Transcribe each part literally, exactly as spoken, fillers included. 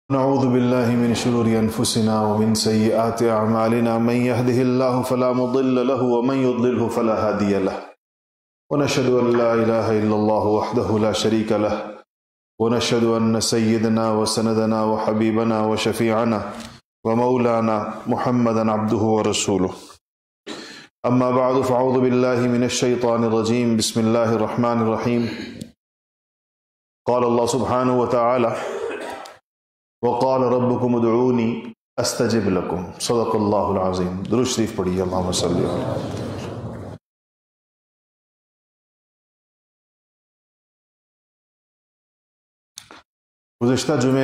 نعوذ بالله من شرور أنفسنا ومن سيئات أعمالنا من يهده الله فلا مضل له ومن يضلله فلا هادي له ونشهد أن لا إله إلا الله وحده لا شريك له ونشهد أن سيدنا وسندنا وحبيبنا وشفيعنا ومولانا محمدا عبده ورسوله أما بعد فأعوذ بالله من الشيطان الرجيم بسم الله الرحمن الرحيم قال الله سبحانه وتعالى وقال ربكم ادعوني استجب لكم صدق اللہ العظیم۔ درود شریف پڑھیے، اللہم صلی علیہ۔ گزشتہ جمعے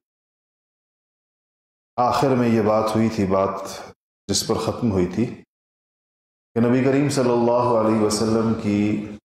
آخر میں یہ بات ہوئی تھی، بات جس پر ختم ہوئی تھی کہ نبی کریم صلی اللہ علیہ وسلم کی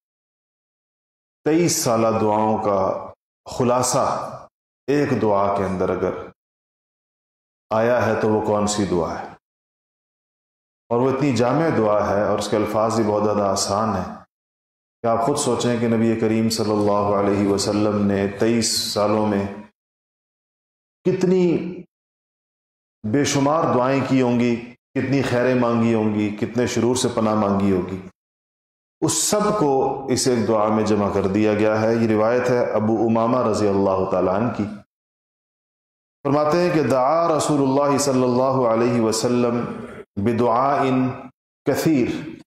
تیئیس سالہ دعاؤں کا خلاصہ ایک دعا کے اندر اگر آیا ہے تو وہ کون سی دعا ہے، اور وہ اتنی جامع دعا ہے اور اس کے الفاظ بھی بہت زیادہ آسان ہیں کہ آپ خود سوچیں کہ نبی کریم صلی اللہ علیہ وسلم نے تیئیس سالوں میں کتنی بے شمار دعائیں کی ہوں گی، کتنی خیریں مانگی ہوں گی، کتنے شرور سے پناہ مانگی ہوگی، اس سب کو اس ایک دعا میں جمع کر دیا گیا ہے۔ یہ روایت ہے ابو امامہ رضی اللہ تعالیٰ عنہ کی، فرماتے ہیں کہ دعا رسول اللہ صلی اللہ علیہ وسلم بدعاء کثیر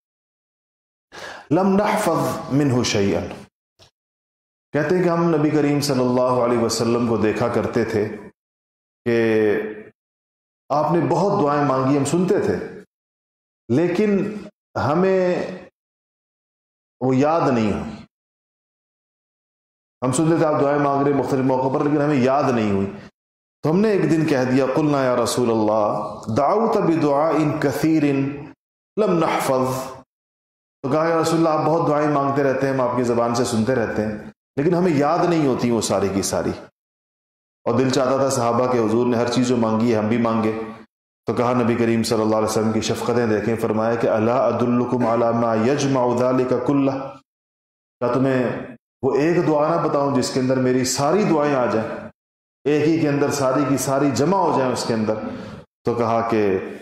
لم نحفظ منہ شیئا، کہتے ہیں کہ ہم نبی کریم صلی اللہ علیہ وسلم کو دیکھا کرتے تھے کہ آپ نے بہت دعائیں مانگی، ہم سنتے تھے، لیکن ہمیں وہ یاد نہیں ہوئی۔ ہم سنتے تھے آپ دعائیں مانگ رہے مختلف موقع پر، لیکن ہمیں یاد نہیں ہوئی۔ تو ہم نے ایک دن کہہ دیا قلنا یا رسول اللہ دعوت بدعاء کثیر لم نحفظ، تو کہا یا رسول اللہ آپ بہت دعائیں مانگتے رہتے ہیں، ہم آپ کی زبان سے سنتے رہتے ہیں، لیکن ہمیں یاد نہیں ہوتی وہ ساری کی ساری، اور دل چاہتا تھا صحابہ کے حضور نے ہر چیز جو مانگی ہے ہم بھی مانگے۔ تو کہا نبی کریم صلی اللہ علیہ وسلم کی شفقتیں دیکھیں، فرمایا کہ الا ادلکم علی ما یجمع ذلک کلہ، کیا تمہیں وہ ایک دعا نہ بتاؤں جس کے اندر میری ساری دعائیں آ جائیں، ایک ہی کے اندر ساری کی ساری جمع ہو جائیں اس کے اندر؟ تو کہا کہ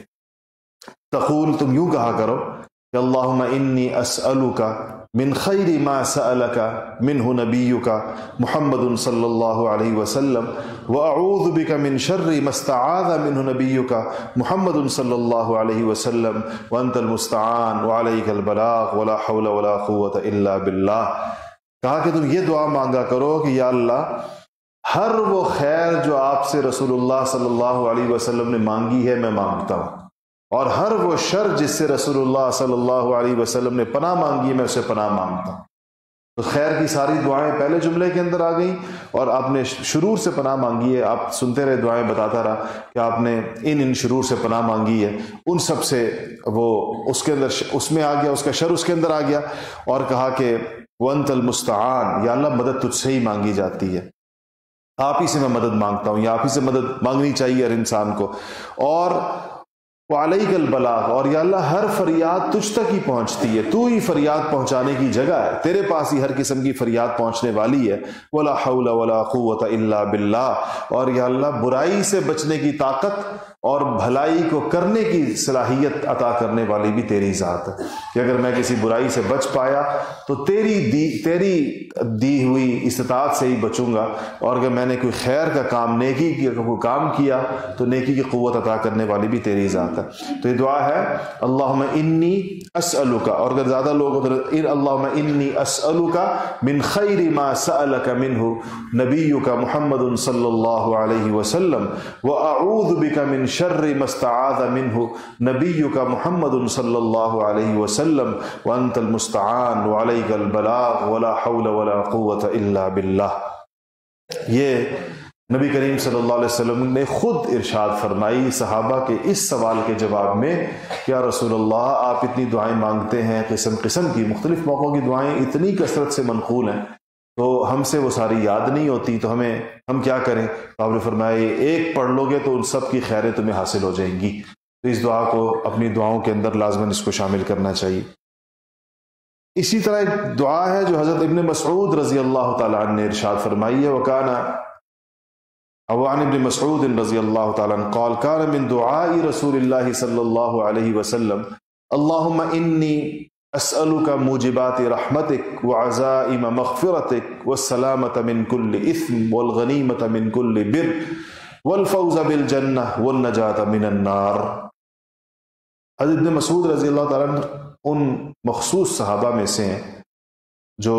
تقول، تم یوں کہا کرو کہ اللہم انی اسألک من خیر ما سألک منہ نبیک محمد صلی اللہ علیہ وسلم واعوذ بک من شر ما استعاذ منہ نبیک محمد صلی اللہ علیہ وسلم وانت المستعان وعلیک البلاغ ولا حول ولا قوة الا باللہ۔ کہا کہ تم یہ دعا مانگا کرو کہ یا اللہ ہر وہ خیر جو آپ سے رسول اللہ صلی اللہ علیہ وسلم نے مانگی ہے میں مانگتا ہوں، اور ہر وہ شر جس سے رسول اللہ صلی اللہ علیہ وسلم نے پناہ مانگی ہے میں اسے پناہ مانگتا ہوں۔ تو خیر کی ساری دعائیں پہلے جملے کے اندر آ گئیں، اور آپ نے شرور سے پناہ مانگی ہے، آپ سنتے رہے دعائیں، بتاتا رہا کہ آپ نے ان ان شرور سے پناہ مانگی ہے، ان سب سے وہ اس کے اندر اس میں آ گیا، اس کا شر اس کے اندر آ گیا، اور کہا کہ وانت المستعان، یا اللہ مدد تجھ سے ہی مانگی جاتی ہے، آپ ہی سے میں مدد مانگتا ہوں، یا آپ ہی سے مدد مانگنی چاہیے ہر انسان کو، اور وعلیک البلاغ، اور یا اللہ ہر فریاد تجھ تک ہی پہنچتی ہے، تو ہی فریاد پہنچانے کی جگہ ہے، تیرے پاس ہی ہر قسم کی فریاد پہنچنے والی ہے، ولا حول ولا قوة الا باللہ، اور یا اللہ برائی سے بچنے کی طاقت اور بھلائی کو کرنے کی صلاحیت عطا کرنے والی بھی تیری ذات ہے، کہ اگر میں کسی برائی سے بچ پایا تو تیری دی تیری دی ہوئی استطاعت سے ہی بچوں گا، اور اگر میں نے کوئی خیر کا کام، نیکی کی کوئی کام کیا تو نیکی کی قوت عطا کرنے والی بھی تیری ذات ہے۔ تو یہ دعا ہے اللہم انی اسألک، اور اگر زیادہ لوگ ادھر اللہم انی اسألک من خیر ما سألک منہ نبیک محمد صلی اللہ علیہ وسلم واعوذ بک من شر ما استعاذ منہ نبیک محمد صلی اللہ علیہ وسلم وانت المستعان وعلیک البلاغ ولا حول ولا قوة الا باللہ۔ یہ نبی کریم صلی اللہ علیہ وسلم نے خود ارشاد فرمائی صحابہ کے اس سوال کے جواب میں کہ یا رسول اللہ آپ اتنی دعائیں مانگتے ہیں، قسم قسم کی مختلف موقعوں کی دعائیں اتنی کثرت سے منقول ہیں، تو ہم سے وہ ساری یاد نہیں ہوتی، تو ہمیں ہم کیا کریں؟ آپ نے فرمایا ایک پڑھ لو گے تو ان سب کی خیریں تمہیں حاصل ہو جائیں گی۔ تو اس دعا کو اپنی دعاؤں کے اندر لازماً اس کو شامل کرنا چاہیے۔ اسی طرح ایک دعا ہے جو حضرت ابن مسعود رضی اللہ تعالیٰ عنہ نے ارشاد فرمائی ہے، وَكَانَ وعن ابن مسعود رضی اللہ تعالیٰ عنہ قال كان من دعاء رسول اللہ صلی اللہ علیہ وسلم اللہم انی اسألك موجبات رحمتك وعزائم مغفرتك والسلامة من كل اثم والغنیمة من كل بر والفوز بالجنہ والنجاة من النار۔ حضرت ابن مسعود رضی اللہ تعالیٰ عنہ ان مخصوص صحابہ میں سے ہیں جو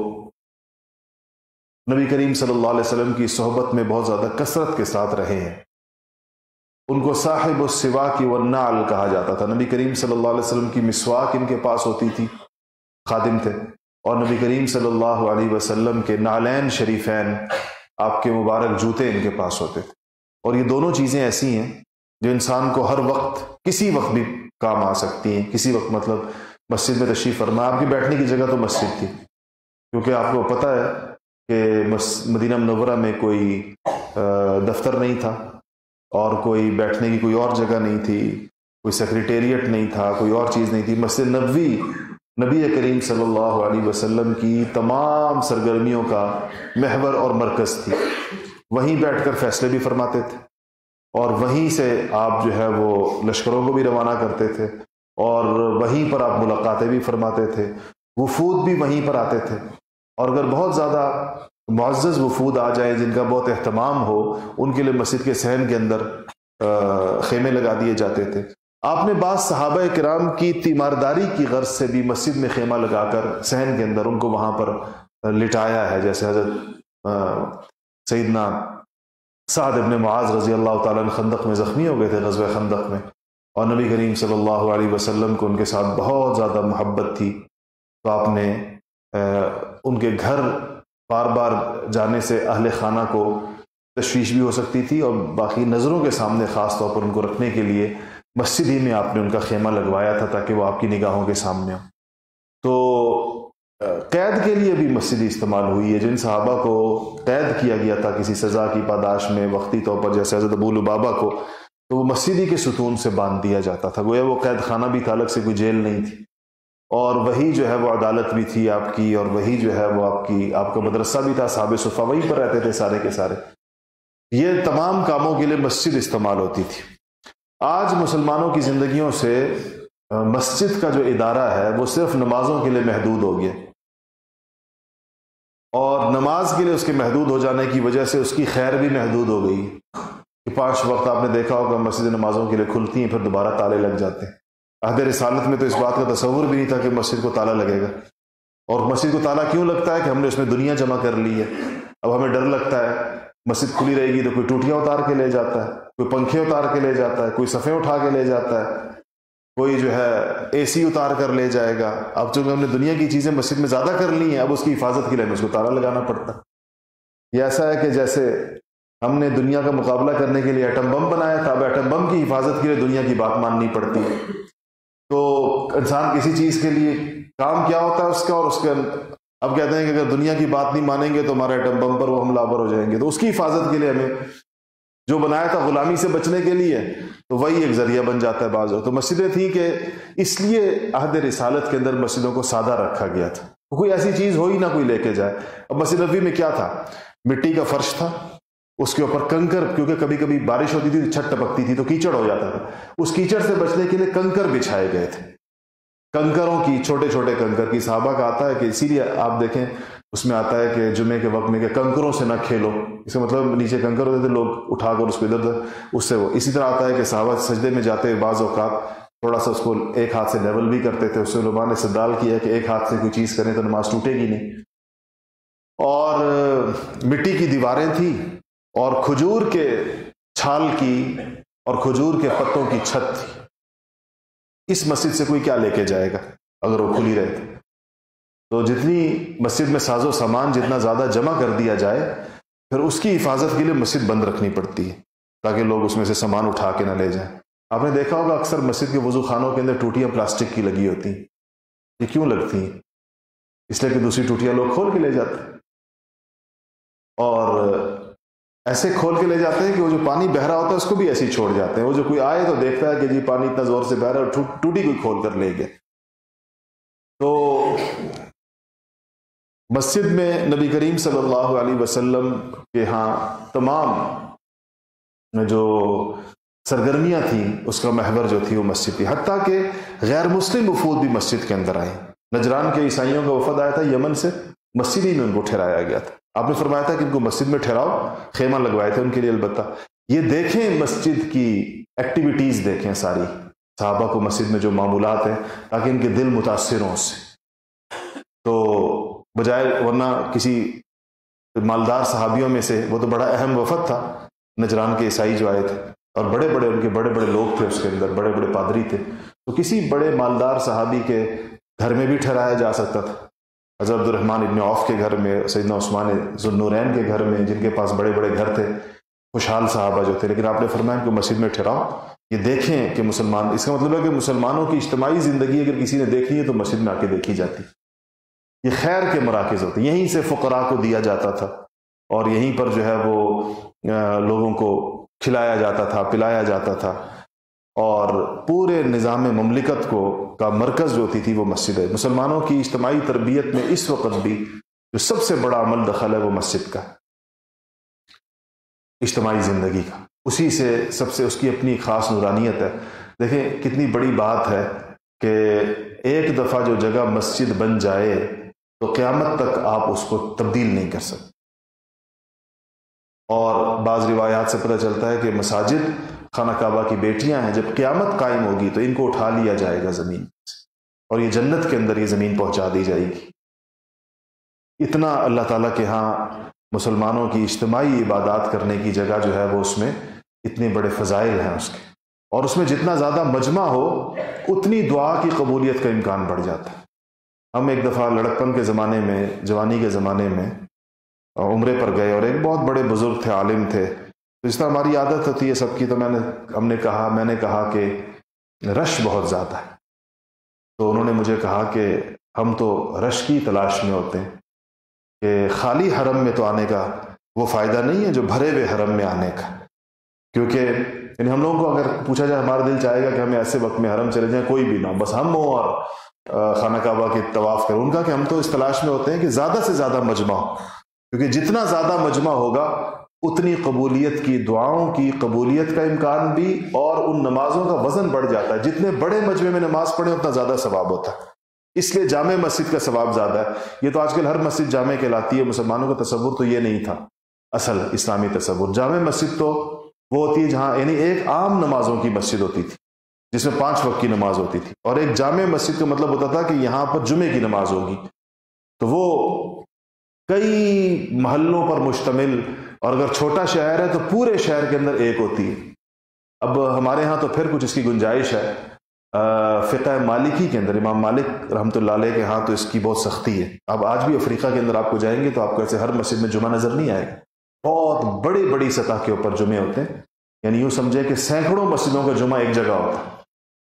نبی کریم صلی اللہ علیہ وسلم کی صحبت میں بہت زیادہ کثرت کے ساتھ رہے ہیں۔ ان کو صاحب السواک والنعل کہا جاتا تھا۔ نبی کریم صلی اللہ علیہ وسلم کی مسواک ان کے پاس ہوتی تھی، خادم تھے، اور نبی کریم صلی اللہ علیہ وسلم کے نعلین شریفین، آپ کے مبارک جوتے ان کے پاس ہوتے تھے۔ اور یہ دونوں چیزیں ایسی ہیں جو انسان کو ہر وقت کسی وقت بھی کام آ سکتی ہیں۔ کسی وقت مطلب مسجد میں تشریف فرما، آپ کی بیٹھنے کی جگہ تو مسجد تھی، کیونکہ آپ کو پتہ ہے کہ مدینہ منورہ میں کوئی دفتر نہیں تھا، اور کوئی بیٹھنے کی کوئی اور جگہ نہیں تھی، کوئی سیکریٹریٹ نہیں تھا، کوئی اور چیز نہیں تھی۔ مسجد نبوی نبی کریم صلی اللہ علیہ وسلم کی تمام سرگرمیوں کا محور اور مرکز تھی۔ وہیں بیٹھ کر فیصلے بھی فرماتے تھے، اور وہیں سے آپ جو ہے وہ لشکروں کو بھی روانہ کرتے تھے، اور وہیں پر آپ ملاقاتیں بھی فرماتے تھے، وفود بھی وہیں پر آتے تھے۔ اور اگر بہت زیادہ معزز وفود آ جائیں جن کا بہت اہتمام ہو، ان کے لیے مسجد کے صحن کے اندر خیمے لگا دیے جاتے تھے۔ آپ نے بعض صحابہ کرام کی تیمارداری کی غرض سے بھی مسجد میں خیمہ لگا کر صحن کے اندر ان کو وہاں پر لٹایا ہے، جیسے حضرت سیدنا سعد ابن معاذ رضی اللہ تعالیٰ عنہ خندق میں زخمی ہو گئے تھے، غزوہ خندق میں، اور نبی کریم صلی اللہ علیہ وسلم کو ان کے ساتھ بہت زیادہ محبت تھی، تو آپ نے ان کے گھر بار بار جانے سے اہل خانہ کو تشویش بھی ہو سکتی تھی، اور باقی نظروں کے سامنے خاص طور پر ان کو رکھنے کے لیے مسجد ہی میں آپ نے ان کا خیمہ لگوایا تھا تاکہ وہ آپ کی نگاہوں کے سامنے ہو۔ تو قید کے لیے بھی مسجد استعمال ہوئی ہے۔ جن صحابہ کو قید کیا گیا تھا کسی سزا کی پاداش میں وقتی طور پر، جیسے حضرت ابو لبابہ کو، تو وہ مسجد ہی کے ستون سے باندھ دیا جاتا تھا، گویا وہ قید خانہ بھی تھا، الگ سے کوئی جیل نہیں تھی، اور وہی جو ہے وہ عدالت بھی تھی آپ کی، اور وہی جو ہے وہ آپ کی آپ کا مدرسہ بھی تھا، صحابہ صفہ وہیں پر رہتے تھے سارے کے سارے۔ یہ تمام کاموں کے لیے مسجد استعمال ہوتی تھی۔ آج مسلمانوں کی زندگیوں سے مسجد کا جو ادارہ ہے وہ صرف نمازوں کے لیے محدود ہو گیا، اور نماز کے لیے اس کے محدود ہو جانے کی وجہ سے اس کی خیر بھی محدود ہو گئی کہ پانچ وقت آپ نے دیکھا ہوگا مسجد نمازوں کے لیے کھلتی ہیں، پھر دوبارہ تالے لگ جاتے ہیں۔ عہد رسالت میں تو اس بات کا تصور بھی نہیں تھا کہ مسجد کو تالا لگے گا، اور مسجد کو تالا کیوں لگتا ہے کہ ہم نے اس میں دنیا جمع کر لی ہے۔ اب ہمیں ڈر لگتا ہے مسجد کھلی رہے گی تو کوئی ٹوٹیاں اتار کے لے جاتا ہے، کوئی پنکھے اتار کے لے جاتا ہے، کوئی صفیں اٹھا کے لے جاتا ہے، کوئی جو ہے اے سی اتار کر لے جائے گا۔ اب چونکہ ہم نے دنیا کی چیزیں مسجد میں زیادہ کر لی ہیں، اب اس کی حفاظت کے لیے ہمیں اس کو تالا لگانا پڑتا ہے۔ یہ ایسا ہے کہ جیسے ہم نے دنیا کا مقابلہ کرنے کے لیے ایٹم بم بنایا تھا، اب ایٹم بم کی حفاظت کے لیے دنیا کی بات ماننی پڑتی ہے۔ تو انسان کسی چیز کے لیے کام کیا ہوتا ہے اس کا، اور اس کے اب کہتے ہیں کہ اگر دنیا کی بات نہیں مانیں گے تو ہمارے ایٹم بم پر وہ حملہ آور ہو جائیں گے، تو اس کی حفاظت کے لیے ہمیں جو بنایا تھا غلامی سے بچنے کے لیے، تو وہی ایک ذریعہ بن جاتا ہے بعض۔ تو مسجدیں تھیں کہ اس لیے عہد رسالت کے اندر مسجدوں کو سادہ رکھا گیا تھا، کوئی ایسی چیز ہو ہی نہ کوئی لے کے جائے۔ اب مسجد نبوی میں کیا تھا؟ مٹی کا فرش تھا، اس کے اوپر کنکر، کیونکہ کبھی کبھی بارش ہوتی تھی تو چھت ٹپکتی تھی تو کیچڑ ہو جاتا تھا، اس کیچڑ سے بچنے کے لیے کنکر بچھائے گئے تھے، کنکروں کی، چھوٹے چھوٹے کنکر کی۔ صحابہ کا آتا ہے کہ اسی لیے آپ دیکھیں اس میں آتا ہے کہ جمعے کے وقت میں کہ کنکروں سے نہ کھیلو، اس کا مطلب نیچے کنکر ہوتے تھے، لوگ اٹھا کر اس کو ادھر ادھر اس سے وہ۔ اسی طرح آتا ہے کہ صحابہ سجدے میں جاتے ہوئے بعض اوقات تھوڑا سا اس کو ایک ہاتھ سے لیول بھی کرتے تھے، اس سے علماء نے استدلال کیا کہ ایک ہاتھ سے کوئی چیز کریں تو نماز ٹوٹے گی نہیں۔ اور مٹی کی دیواریں تھیں، اور کھجور کے چھال کی اور کھجور کے پتوں کی چھت تھی۔ اس مسجد سے کوئی کیا لے کے جائے گا اگر وہ کھلی رہے؟ تو جتنی مسجد میں ساز و سامان جتنا زیادہ جمع کر دیا جائے، پھر اس کی حفاظت کے لیے مسجد بند رکھنی پڑتی ہے تاکہ لوگ اس میں سے سامان اٹھا کے نہ لے جائیں۔ آپ نے دیکھا ہوگا اکثر مسجد کے وضو خانوں کے اندر ٹوٹیاں پلاسٹک کی لگی ہوتی ہیں۔ یہ کیوں لگتی ہیں؟ اس لیے کہ دوسری ٹوٹیاں لوگ کھول کے لے جاتے ہیں، اور ایسے کھول کے لے جاتے ہیں کہ وہ جو پانی بہ رہا ہوتا ہے اس کو بھی ایسے ہی چھوڑ جاتے ہیں۔ وہ جو کوئی آئے تو دیکھتا ہے کہ جی پانی اتنا زور سے بہ رہا ہے، اور ٹوٹی کوئی کھول کر لے گیا۔ تو مسجد میں نبی کریم صلی اللہ علیہ وسلم کے ہاں تمام جو سرگرمیاں تھیں اس کا محور جو تھی وہ مسجد تھی، حتیٰ کہ غیر مسلم وفود بھی مسجد کے اندر آئے۔ نجران کے عیسائیوں کا وفد آیا تھا یمن سے، مسجد ہی میں ان کو ٹھہرایا گیا تھا۔ آپ نے فرمایا تھا کہ ان کو مسجد میں ٹھہراؤ، خیمہ لگوائے تھے ان کے لیے البتہ۔ یہ دیکھیں مسجد کی ایکٹیویٹیز دیکھیں ساری، صحابہ کو مسجد میں جو معمولات ہیں، تاکہ ان کے دل متاثر ہوں اس سے۔ تو بجائے ورنہ کسی مالدار صحابیوں میں سے، وہ تو بڑا اہم وفد تھا نجران کے عیسائی جو آئے تھے، اور بڑے بڑے ان کے بڑے بڑے لوگ تھے اس کے اندر، بڑے بڑے پادری تھے، تو کسی بڑے مالدار صحابی کے گھر میں بھی ٹھہرایا جا سکتا تھا۔ حضرت عبد الرحمن ابن عوف کے گھر میں، سیدنا عثمان ذو النورین کے گھر میں، جن کے پاس بڑے بڑے گھر تھے، خوشحال صحابہ جو تھے، لیکن آپ نے فرمایا کہ مسجد میں ٹھہراؤ۔ یہ دیکھیں کہ مسلمان، اس کا مطلب ہے کہ مسلمانوں کی اجتماعی زندگی اگر کسی نے دیکھنی ہے تو مسجد میں آ کے دیکھی جاتی۔ یہ خیر کے مراکز ہوتے ہیں، یہیں سے فقراء کو دیا جاتا تھا، اور یہیں پر جو ہے وہ لوگوں کو کھلایا جاتا تھا، پلایا جاتا تھا، اور پورے نظام مملکت کو کا مرکز جو ہوتی تھی وہ مسجد ہے۔ مسلمانوں کی اجتماعی تربیت میں اس وقت بھی جو سب سے بڑا عمل دخل ہے وہ مسجد کا، اجتماعی زندگی کا، اسی سے سب سے اس کی اپنی خاص نورانیت ہے۔ دیکھیں کتنی بڑی بات ہے کہ ایک دفعہ جو جگہ مسجد بن جائے تو قیامت تک آپ اس کو تبدیل نہیں کر سکتے۔ اور بعض روایات سے پتہ چلتا ہے کہ مساجد خانہ کعبہ کی بیٹیاں ہیں، جب قیامت قائم ہوگی تو ان کو اٹھا لیا جائے گا زمین سے، اور یہ جنت کے اندر یہ زمین پہنچا دی جائے گی۔ اتنا اللہ تعالیٰ کے ہاں مسلمانوں کی اجتماعی عبادات کرنے کی جگہ جو ہے وہ اس میں اتنے بڑے فضائل ہیں اس کے، اور اس میں جتنا زیادہ مجمع ہو اتنی دعا کی قبولیت کا امکان بڑھ جاتا ہے۔ ہم ایک دفعہ لڑکپن کے زمانے میں، جوانی کے زمانے میں عمرے پر گئے، اور ایک بہت بڑے بزرگ تھے، عالم تھے، تو اس طرح ہماری عادت ہوتی ہے سب کی، تو میں نے ہم نے کہا میں نے کہا کہ رش بہت زیادہ ہے، تو انہوں نے مجھے کہا کہ ہم تو رش کی تلاش میں ہوتے ہیں، کہ خالی حرم میں تو آنے کا وہ فائدہ نہیں ہے جو بھرے ہوئے حرم میں آنے کا، کیونکہ یعنی ہم لوگوں کو اگر پوچھا جائے ہمارا دل چاہے گا کہ ہمیں ایسے وقت میں حرم چلے جائیں، کوئی بھی نہ، بس ہم ہوں اور خانہ کعبہ کی طواف کریں۔ ان کا کہ ہم تو اس تلاش میں ہوتے ہیں کہ زیادہ سے زیادہ مجمع ہو، کیونکہ جتنا زیادہ مجمع ہوگا اتنی قبولیت کی، دعاؤں کی قبولیت کا امکان بھی، اور ان نمازوں کا وزن بڑھ جاتا ہے۔ جتنے بڑے مجمع میں نماز پڑھیں اتنا زیادہ ثواب ہوتا ہے، اس لیے جامع مسجد کا ثواب زیادہ ہے۔ یہ تو آج کل ہر مسجد جامع کہلاتی ہے، مسلمانوں کا تصور تو یہ نہیں تھا، اصل اسلامی تصور جامع مسجد تو وہ ہوتی ہے جہاں یعنی ایک عام نمازوں کی مسجد ہوتی تھی جس میں پانچ وقت کی نماز ہوتی تھی، اور ایک جامع مسجد کا مطلب ہوتا تھا کہ یہاں پر جمعے کی نماز ہوگی، تو وہ کئی محلوں پر مشتمل، اور اگر چھوٹا شہر ہے تو پورے شہر کے اندر ایک ہوتی ہے۔ اب ہمارے ہاں تو پھر کچھ اس کی گنجائش ہے، فقہ مالکی کے اندر امام مالک رحمۃ اللہ علیہ کے ہاں تو اس کی بہت سختی ہے۔ اب آج بھی افریقہ کے اندر آپ کو جائیں گے تو آپ کو ایسے ہر مسجد میں جمعہ نظر نہیں آئے گا، بہت بڑی بڑی سطح کے اوپر جمعے ہوتے ہیں، یعنی یوں سمجھے کہ سینکڑوں مسجدوں کا جمعہ ایک جگہ ہوتا ہے۔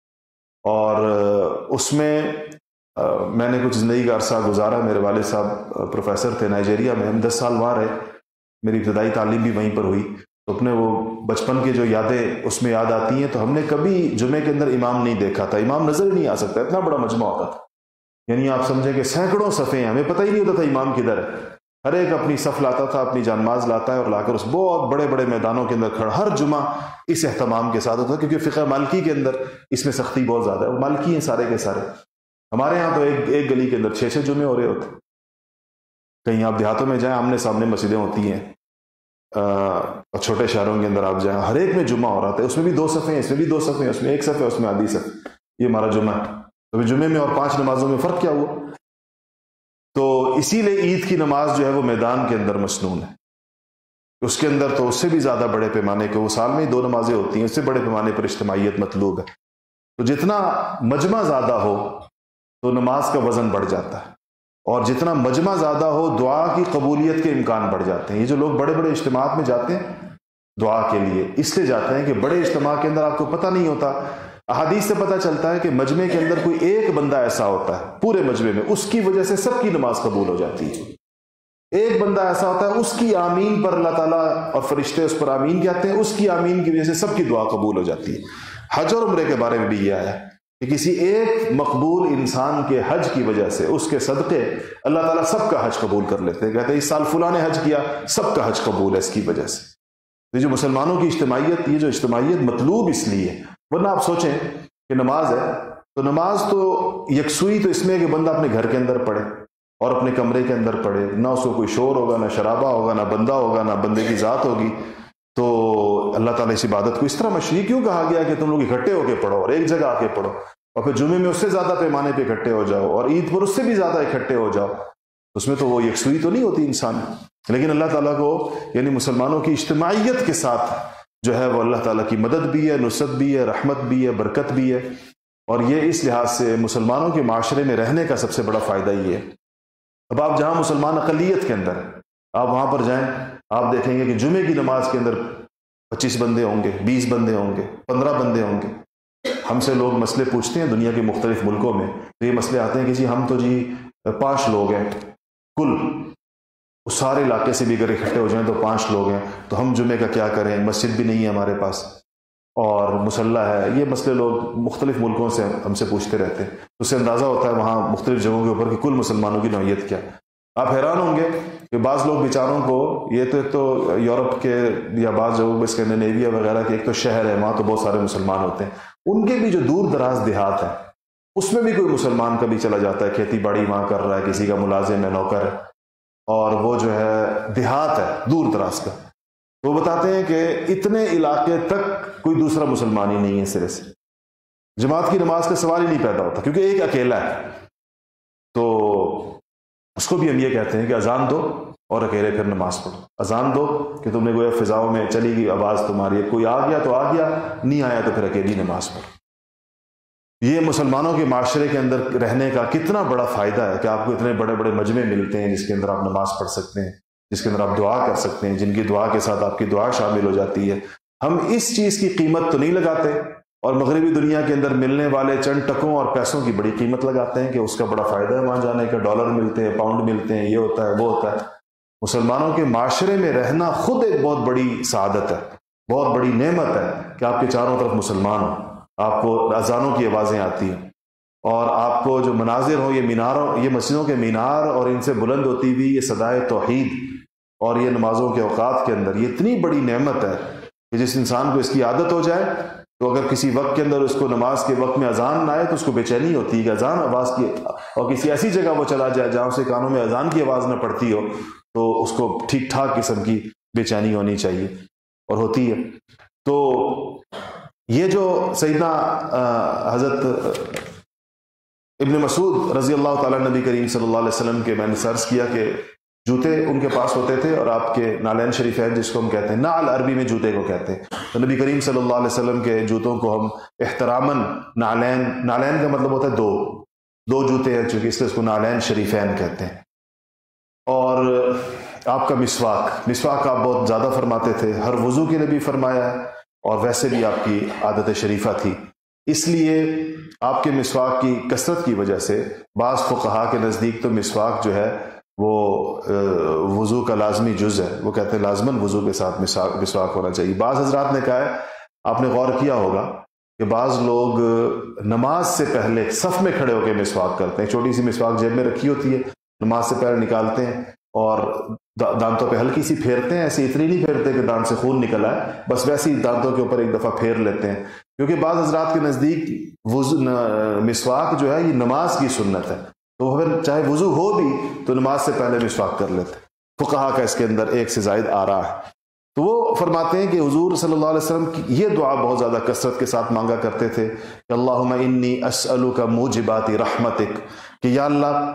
اور اس میں میں نے کچھ زندگی کا عرصہ گزارا، میرے والد صاحب پروفیسر تھے نائجیریا میں، ہم دس سال وہاں رہے، میری ابتدائی تعلیم بھی وہیں پر ہوئی، تو اپنے وہ بچپن کی جو یادیں اس میں یاد آتی ہیں، تو ہم نے کبھی جمعے کے اندر امام نہیں دیکھا تھا، امام نظر ہی نہیں آ سکتا، اتنا بڑا مجمع ہوتا تھا، یعنی آپ سمجھیں کہ سینکڑوں صفیں ہیں، ہمیں پتہ ہی نہیں ہوتا تھا امام کدھر ہے، ہر ایک اپنی صف لاتا تھا، اپنی جانماز لاتا ہے اور لا کر اس بہت بڑے بڑے میدانوں کے اندر کھڑا، ہر جمعہ اس اہتمام کے ساتھ ہوتا ہے، کیونکہ فقہ مالکی کے اندر اس میں سختی بہت زیادہ ہے، وہ مالکی ہیں سارے کے سارے۔ ہمارے ہاں تو ایک ایک گلی کے اندر چھ چھ جمعے ہو رہے ہوتے، کہیں آپ دیہاتوں میں جائیں آمنے سامنے مسجدیں ہوتی ہیں، اور چھوٹے شہروں کے اندر آپ جائیں ہر ایک میں جمعہ ہو رہا تھا، اس میں بھی دو صفیں ہیں، اس میں بھی دو صفیں ہیں، اس میں ایک صف ہے، اس میں آدھی صف، یہ ہمارا جمعہ ہے۔ تو جمعے میں اور پانچ نمازوں میں فرق کیا ہوا؟ تو اسی لیے عید کی نماز جو ہے وہ میدان کے اندر مسنون ہے، اس کے اندر تو اس سے بھی زیادہ بڑے پیمانے کے، وہ سال میں ہی دو نمازیں ہوتی ہیں، اس سے بڑے پیمانے پر اجتماعیت مطلوب ہے۔ تو جتنا مجمع زیادہ ہو تو نماز کا وزن بڑھ جاتا ہے، اور جتنا مجمع زیادہ ہو دعا کی قبولیت کے امکان بڑھ جاتے ہیں۔ یہ جو لوگ بڑے بڑے اجتماعات میں جاتے ہیں دعا کے لیے، اس لیے جاتے ہیں کہ بڑے اجتماع کے اندر آپ کو پتہ نہیں ہوتا، احادیث سے پتہ چلتا ہے کہ مجمع کے اندر کوئی ایک بندہ ایسا ہوتا ہے پورے مجمع میں، اس کی وجہ سے سب کی نماز قبول ہو جاتی ہے۔ ایک بندہ ایسا ہوتا ہے اس کی آمین پر اللہ تعالیٰ اور فرشتے اس پر آمین کہتے ہیں، اس کی آمین کی وجہ سے سب کی دعا قبول ہو جاتی ہے۔ حج اور عمرے کے بارے میں بھی یہ آیا ہے کہ کسی ایک مقبول انسان کے حج کی وجہ سے، اس کے صدقے اللہ تعالیٰ سب کا حج قبول کر لیتے ہیں، کہتے ہیں اس سال فلاں نے حج کیا، سب کا حج قبول ہے اس کی وجہ سے۔ یہ جو مسلمانوں کی اجتماعیت، یہ جو اجتماعیت مطلوب اس لیے، ورنہ آپ سوچیں کہ نماز ہے تو نماز تو یکسوئی تو اس میں ہے کہ بندہ اپنے گھر کے اندر پڑھے اور اپنے کمرے کے اندر پڑھے، نہ اس کو کوئی شور ہوگا، نہ شرابہ ہوگا، نہ بندہ ہوگا، نہ بندے کی ذات ہوگی. تو اللہ تعالیٰ اس عبادت کو اس طرح مشروع کیوں کہا گیا کہ تم لوگ اکٹھے ہو کے پڑھو اور ایک جگہ آ کے پڑھو، اور پھر جمعے میں اس سے زیادہ پیمانے پہ اکٹھے ہو جاؤ اور عید پر اس سے بھی زیادہ اکٹھے ہو جاؤ؟ اس میں تو وہ یکسوئی تو نہیں ہوتی انسان. لیکن اللہ تعالیٰ کو یعنی مسلمانوں کی اجتماعیت کے ساتھ جو ہے وہ اللہ تعالیٰ کی مدد بھی ہے، نصرت بھی ہے، رحمت بھی ہے، برکت بھی ہے. اور یہ اس لحاظ سے مسلمانوں کے معاشرے میں رہنے کا سب سے بڑا فائدہ یہ ہے. اب آپ جہاں مسلمان اقلیت کے اندر آپ وہاں پر جائیں، آپ دیکھیں گے کہ جمعے کی نماز کے اندر پچیس بندے ہوں گے، بیس بندے ہوں گے، پندرہ بندے ہوں گے. ہم سے لوگ مسئلے پوچھتے ہیں دنیا کے مختلف ملکوں میں، تو یہ مسئلے آتے ہیں کہ جی ہم تو جی پانچ لوگ ہیں کل، اس سارے علاقے سے بھی اگر اکٹھے ہو جائیں تو پانچ لوگ ہیں، تو ہم جمعے کا کیا کریں، مسجد بھی نہیں ہے ہمارے پاس اور مسلح ہے. یہ مسئلے لوگ مختلف ملکوں سے ہم سے پوچھتے رہتے ہیں. اس سے اندازہ ہوتا ہے وہاں مختلف جگہوں کے اوپر کہ کل مسلمانوں کی نوعیت کیا. آپ حیران ہوں گے کہ بعض لوگ بیچاروں کو، یہ تو ایک تو یورپ کے یا بعض جگہوں پہ اسکینڈینیویا وغیرہ کے ایک تو شہر ہے، وہاں تو بہت سارے مسلمان ہوتے ہیں، ان کے بھی جو دور دراز دیہات ہیں اس میں بھی کوئی مسلمان کبھی چلا جاتا ہے، کھیتی باڑی وہاں کر رہا ہے، کسی کا ملازم ہے، نوکر ہے، اور وہ جو ہے دیہات ہے دور دراز کا، وہ بتاتے ہیں کہ اتنے علاقے تک کوئی دوسرا مسلمان ہی نہیں ہے سرے سے. جماعت کی نماز کا سوال ہی نہیں پیدا ہوتا کیونکہ ایک اکیلا ہے. تو اس کو بھی ہم یہ کہتے ہیں کہ اذان دو اور اکیلے پھر نماز پڑھو. اذان دو کہ تم نے گویا فضاؤں میں چلی گئی آواز تمہاری، کوئی آ گیا تو آ گیا، نہیں آیا تو پھر اکیلی نماز پڑھو. یہ مسلمانوں کے معاشرے کے اندر رہنے کا کتنا بڑا فائدہ ہے کہ آپ کو اتنے بڑے بڑے مجمع ملتے ہیں جس کے اندر آپ نماز پڑھ سکتے ہیں، جس کے اندر آپ دعا کر سکتے ہیں، جن کی دعا کے ساتھ آپ کی دعا شامل ہو جاتی ہے. ہم اس چیز کی قیمت تو نہیں لگاتے، اور مغربی دنیا کے اندر ملنے والے چند ٹکوں اور پیسوں کی بڑی قیمت لگاتے ہیں کہ اس کا بڑا فائدہ ہے وہاں جانے کا، ڈالر ملتے ہیں، پاؤنڈ ملتے ہیں، یہ ہوتا ہے وہ ہوتا ہے. مسلمانوں کے معاشرے میں رہنا خود ایک بہت بڑی سعادت ہے، بہت بڑی نعمت ہے کہ آپ کے چاروں طرف مسلمان ہوں، آپ کو اذانوں کی آوازیں آتی ہیں، اور آپ کو جو مناظر ہوں، یہ میناروں، یہ مسجدوں کے مینار اور ان سے بلند ہوتی ہوئی یہ صدائے توحید اور یہ نمازوں کے اوقات کے اندر، یہ اتنی بڑی نعمت ہے کہ جس انسان کو اس کی عادت ہو جائے تو اگر کسی وقت کے اندر اس کو نماز کے وقت میں اذان نہ آئے تو اس کو بے چینی ہوتی ہے کہ اذان آواز کی، اور کسی ایسی جگہ وہ چلا جائے جہاں اسے کانوں میں اذان کی آواز نہ پڑتی ہو تو اس کو ٹھیک ٹھاک قسم کی بے چینی ہونی چاہیے، اور ہوتی ہے. تو یہ جو سیدنا حضرت ابن مسعود رضی اللہ تعالیٰ نبی کریم صلی اللہ علیہ وسلم کے، میں نے سرچ کیا کہ جوتے ان کے پاس ہوتے تھے اور آپ کے نالین شریفین جس کو ہم کہتے ہیں، نعل عربی میں جوتے کو کہتے ہیں، تو نبی کریم صلی اللہ علیہ وسلم کے جوتوں کو ہم احتراماً نالین، نالین کا مطلب ہوتا ہے دو دو جوتے ہیں، چونکہ اس لیے اس کو نالین شریفین کہتے ہیں. اور آپ کا مسواک، مسواک آپ بہت زیادہ فرماتے تھے، ہر وضو کے لیے بھی فرمایا ہے اور ویسے بھی آپ کی عادت شریفہ تھی، اس لیے آپ کے مسواک کی کثرت کی وجہ سے بعض فقہا کے نزدیک تو مسواک جو ہے وہ وضو کا لازمی جز ہے، وہ کہتے ہیں لازماً وضو کے ساتھ مسواک ہونا چاہیے. بعض حضرات نے کہا ہے، آپ نے غور کیا ہوگا کہ بعض لوگ نماز سے پہلے صف میں کھڑے ہو کے مسواک کرتے ہیں، چھوٹی سی مسواک جیب میں رکھی ہوتی ہے، نماز سے پہلے نکالتے ہیں اور دانتوں پہ ہلکی سی پھیرتے ہیں، ایسے اتنی نہیں پھیرتے کہ دانت سے خون نکل آئے، بس ویسے ہی دانتوں کے اوپر ایک دفعہ پھیر لیتے ہیں، کیونکہ بعض حضرات کے نزدیک وضو مسواک جو ہے یہ نماز کی سنت ہے، تو پھر چاہے وضو ہو بھی تو نماز سے پہلے مسواک کر لیتے. فقہا کا اس کے اندر ایک سے زائد آ رہا ہے. تو وہ فرماتے ہیں کہ حضور صلی اللہ علیہ وسلم کی یہ دعا بہت زیادہ کثرت کے ساتھ مانگا کرتے تھے کہ اللہم انی اسألک موجبات رحمتک، کہ یا اللہ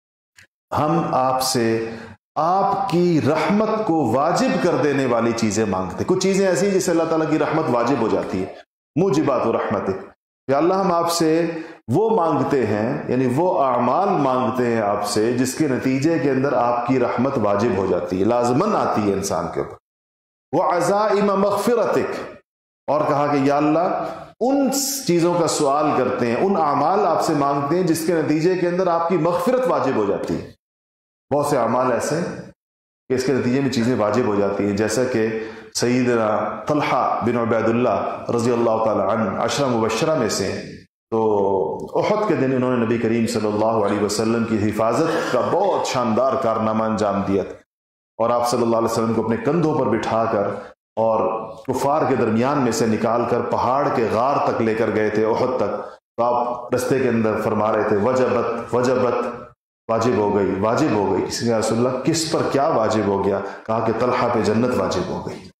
ہم آپ سے آپ کی رحمت کو واجب کر دینے والی چیزیں مانگتے. کچھ چیزیں ایسی جس سے اللہ تعالیٰ کی رحمت واجب ہو جاتی ہے، موجبات رحمتک، یا اللہ ہم آپ سے وہ مانگتے ہیں، یعنی وہ اعمال مانگتے ہیں آپ سے جس کے نتیجے کے اندر آپ کی رحمت واجب ہو جاتی ہے، لازماً آتی ہے انسان کے اوپر. وعزائم مغفرتک، اور کہا کہ یا اللہ ان چیزوں کا سوال کرتے ہیں، ان اعمال آپ سے مانگتے ہیں جس کے نتیجے کے اندر آپ کی مغفرت واجب ہو جاتی ہے. بہت سے اعمال ایسے ہیں کہ اس کے نتیجے میں چیزیں واجب ہو جاتی ہیں، جیسا کہ سیدنا طلحہ بن عبید اللہ رضی اللہ تعالی عنہ عشرہ مبشرہ میں سے، تو احد کے دن انہوں نے نبی کریم صلی اللہ علیہ وسلم کی حفاظت کا بہت شاندار کارنامہ انجام دیا تھا، اور آپ صلی اللہ علیہ وسلم کو اپنے کندھوں پر بٹھا کر اور کفار کے درمیان میں سے نکال کر پہاڑ کے غار تک لے کر گئے تھے، احد تک، تو آپ رستے کے اندر فرما رہے تھے وجبت وجبت، واجب ہو گئی واجب ہو گئی۔ اس نے رسول اللہ کس پر کیا واجب ہو گیا؟ کہا کہ طلحہ پہ جنت واجب ہو گئی۔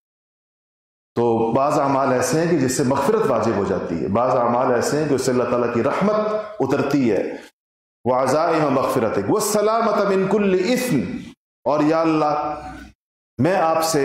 تو بعض اعمال ایسے ہیں کہ جس سے مغفرت واجب ہو جاتی ہے، بعض اعمال ایسے ہیں کہ اس سے اللہ تعالیٰ کی رحمت اترتی ہے۔ وعزائم مغفرتک والسلامۃ من کل اثم، اور یا اللہ میں آپ سے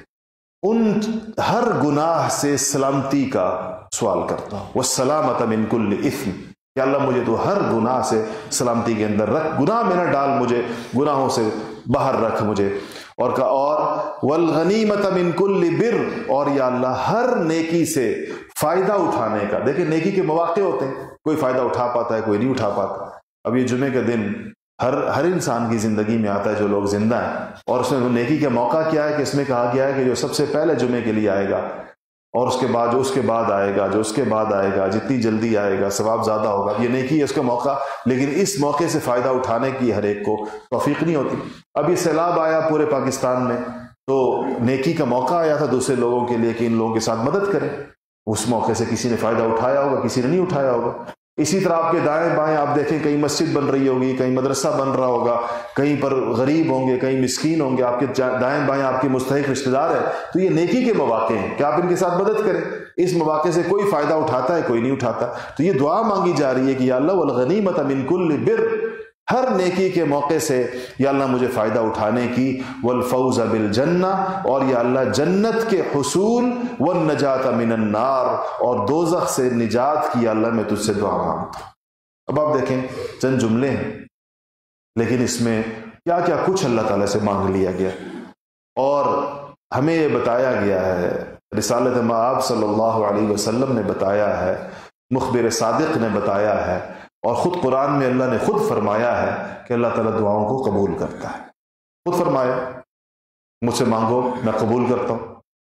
ان ہر گناہ سے سلامتی کا سوال کرتا ہوں، والسلامۃ من کل اثم، کہ اللہ مجھے تو ہر گناہ سے سلامتی کے اندر رکھ، گناہ میں نہ ڈال مجھے، گناہوں سے باہر رکھ مجھے۔ اور کہا اور والغنیمۃ من کل بر، اور یا اللہ ہر نیکی سے فائدہ اٹھانے کا۔ دیکھیں نیکی کے مواقع ہوتے ہیں، کوئی فائدہ اٹھا پاتا ہے، کوئی نہیں اٹھا پاتا۔ اب یہ جمعے کا دن ہر ہر انسان کی زندگی میں آتا ہے جو لوگ زندہ ہیں، اور اس میں نیکی کا موقع کیا ہے کہ اس میں کہا گیا ہے کہ جو سب سے پہلے جمعے کے لیے آئے گا، اور اس کے بعد جو اس کے بعد آئے گا، جو اس کے بعد آئے گا، جتنی جلدی آئے گا ثواب زیادہ ہوگا۔ یہ نیکی ہے، اس کا موقع، لیکن اس موقع سے فائدہ اٹھانے کی ہر ایک کو توفیق نہیں ہوتی۔ اب یہ سیلاب آیا پورے پاکستان میں، تو نیکی کا موقع آیا تھا دوسرے لوگوں کے لیے کہ ان لوگوں کے ساتھ مدد کریں، اس موقع سے کسی نے فائدہ اٹھایا ہوگا، کسی نے نہیں اٹھایا ہوگا۔ اسی طرح آپ کے دائیں بائیں آپ دیکھیں، کہیں مسجد بن رہی ہوگی، کہیں مدرسہ بن رہا ہوگا، کہیں پر غریب ہوں گے، کہیں مسکین ہوں گے، آپ کے دائیں بائیں آپ کے مستحق رشتہ دار ہیں، تو یہ نیکی کے مواقع ہیں کہ آپ ان کے ساتھ مدد کریں۔ اس مواقع سے کوئی فائدہ اٹھاتا ہے، کوئی نہیں اٹھاتا، تو یہ دعا مانگی جا رہی ہے کہ یا اللہ والغنیمۃ من کل بر، ہر نیکی کے موقع سے یا اللہ مجھے فائدہ اٹھانے کی، والفوز بالجنہ، اور یا اللہ جنت کے حصول، والنجات من النار، اور دوزخ سے نجات کی، یا اللہ میں تجھ سے دعا مانگتا ہوں۔ اب آپ دیکھیں چند جملے ہیں، لیکن اس میں کیا کیا کچھ اللہ تعالیٰ سے مانگ لیا گیا، اور ہمیں یہ بتایا گیا ہے، رسالت مآب صلی اللہ علیہ وسلم نے بتایا ہے، مخبر صادق نے بتایا ہے، اور خود قرآن میں اللہ نے خود فرمایا ہے کہ اللہ تعالیٰ دعاؤں کو قبول کرتا ہے۔ خود فرمایا مجھ سے مانگو میں قبول کرتا ہوں۔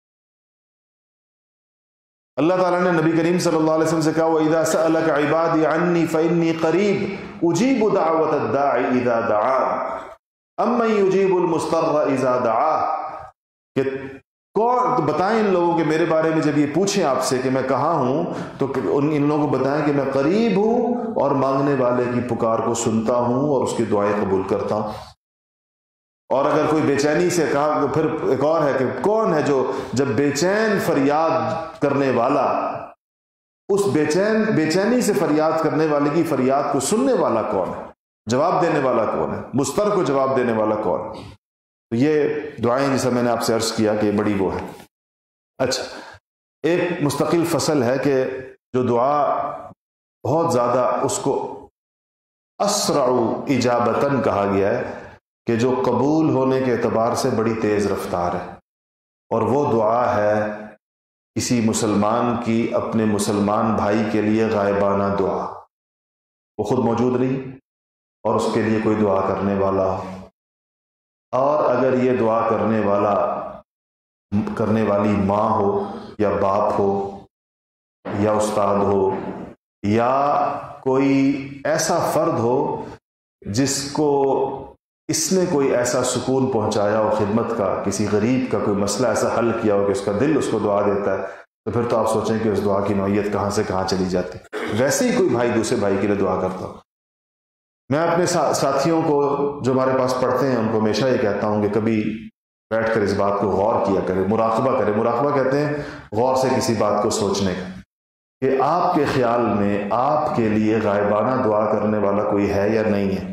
اللہ تعالیٰ نے نبی کریم صلی اللہ علیہ وسلم سے کہا وَإِذَا سَأَلَكَ عِبَادِي عَنِّي فَإِنِّي قَرِيبٌ أُجِيبُ دَعْوَةَ الدَّاعِ إِذَا دَعَانِ أَمَّن يُجِيبُ الْمُضْطَرَّ إِذَا دَعَاهُ، کہ کون تو بتائیں ان لوگوں کے میرے بارے میں جب یہ پوچھیں آپ سے کہ میں کہاں ہوں، تو ان ان لوگوں کو بتائیں کہ میں قریب ہوں اور مانگنے والے کی پکار کو سنتا ہوں اور اس کی دعائیں قبول کرتا ہوں۔ اور اگر کوئی بے چینی سے کہا تو پھر ایک اور ہے کہ کون ہے جو جب بے چین فریاد کرنے والا، اس بے چین بے چینی سے فریاد کرنے والے کی فریاد کو سننے والا کون ہے، جواب دینے والا کون ہے، مضطر کو جواب دینے والا کون ہے۔ تو یہ دعائیں جیسا میں نے آپ سے عرض کیا کہ بڑی وہ ہے۔ اچھا، ایک مستقل فصل ہے کہ جو دعا بہت زیادہ اس کو اسرع اجابتاً کہا گیا ہے کہ جو قبول ہونے کے اعتبار سے بڑی تیز رفتار ہے، اور وہ دعا ہے کسی مسلمان کی اپنے مسلمان بھائی کے لیے غائبانہ دعا، وہ خود موجود نہیں اور اس کے لیے کوئی دعا کرنے والا ہو، اور اگر یہ دعا کرنے والا کرنے والی ماں ہو یا باپ ہو یا استاد ہو یا کوئی ایسا فرد ہو جس کو اس نے کوئی ایسا سکون پہنچایا ہو خدمت کا، کسی غریب کا کوئی مسئلہ ایسا حل کیا ہو کہ اس کا دل اس کو دعا دیتا ہے، تو پھر تو آپ سوچیں کہ اس دعا کی نوعیت کہاں سے کہاں چلی جاتی۔ ویسے ہی کوئی بھائی دوسرے بھائی کے لیے دعا کرتا ہو۔ میں اپنے ساتھیوں کو جو ہمارے پاس پڑھتے ہیں ان کو ہمیشہ یہ کہتا ہوں کہ کبھی بیٹھ کر اس بات کو غور کیا کرے، مراقبہ کرے۔ مراقبہ کہتے ہیں غور سے کسی بات کو سوچنے کا، کہ آپ کے خیال میں آپ کے لیے غائبانہ دعا کرنے والا کوئی ہے یا نہیں ہے۔